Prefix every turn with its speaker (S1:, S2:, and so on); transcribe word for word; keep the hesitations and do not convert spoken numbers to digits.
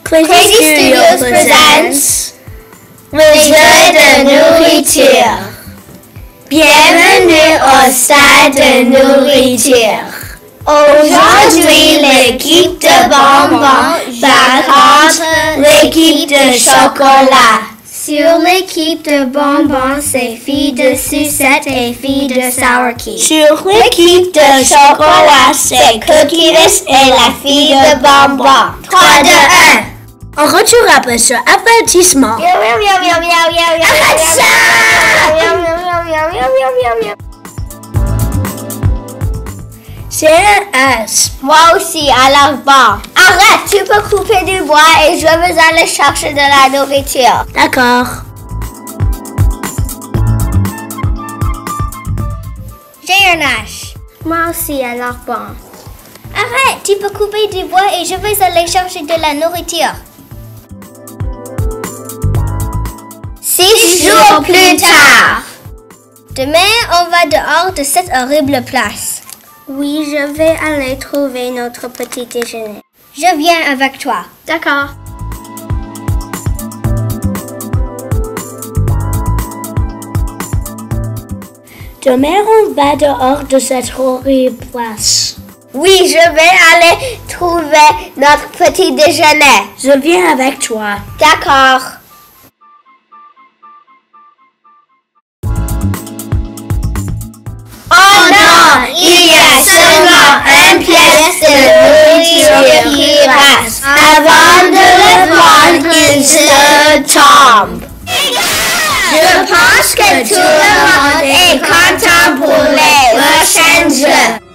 S1: Crazy Studios presents le jeu de nourriture. Bienvenue au stade de nourriture. Aujourd'hui, l'équipe de bonbons va contre l'équipe de chocolat. Sur l'équipe de bonbons, c'est filles de sucette et filles de sour cake. Sur l'équipe de chocolat, c'est cookies et la fille de bonbons. trois, deux, un.
S2: On retourne après ce avertissement.
S1: Arrête ça!
S2: C'est un S.
S1: Moi aussi, alors bon. Arrête, tu peux couper du bois et je vais aller chercher de la nourriture.
S2: D'accord.
S1: J'ai un hache. Moi aussi, alors bon. Arrête, tu peux couper du bois et je vais aller chercher de la nourriture. Six jours plus tard. Demain, on va dehors de cette horrible place.
S3: Oui, je vais aller trouver notre petit déjeuner.
S1: Je viens avec toi.
S3: D'accord.
S2: Demain, on va dehors de cette horrible place.
S1: Oui, je vais aller trouver notre petit déjeuner.
S2: Je viens avec toi.
S1: D'accord. Oh non, il y a seulement une pièce de nourriture qui reste. Avant de le prendre, il se tombe. Je pense que tout le monde est content pour les prochains jeux.